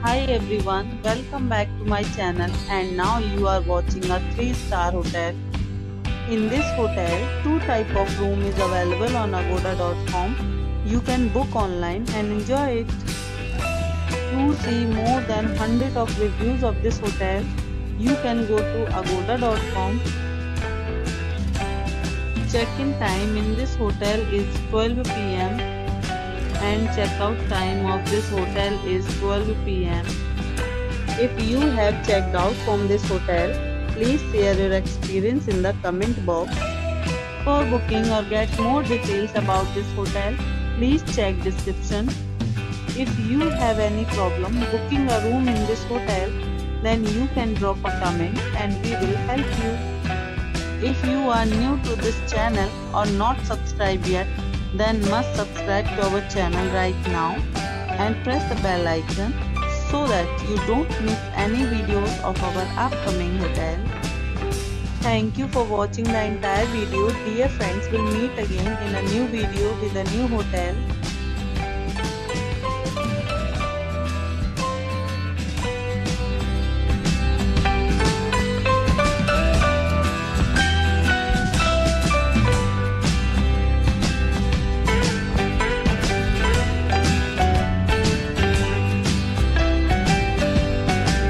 Hi everyone, welcome back to my channel and now you are watching a 3-star hotel. In this hotel, two type of room is available on agoda.com. You can book online and enjoy it. To see more than 100 of reviews of this hotel, you can go to agoda.com. Check-in time in this hotel is 12 p.m. and checkout time of this hotel is 12 p.m. If you have checked out from this hotel, please share your experience in the comment box. For booking or get more details about this hotel, please check description. If you have any problem booking a room in this hotel, then you can drop a comment and we will help you. If you are new to this channel or not subscribed yet, then must subscribe to our channel right now and press the bell icon so that you don't miss any videos of our upcoming hotel. Thank you for watching the entire video. Dear friends, we'll meet again in a new video with a new hotel.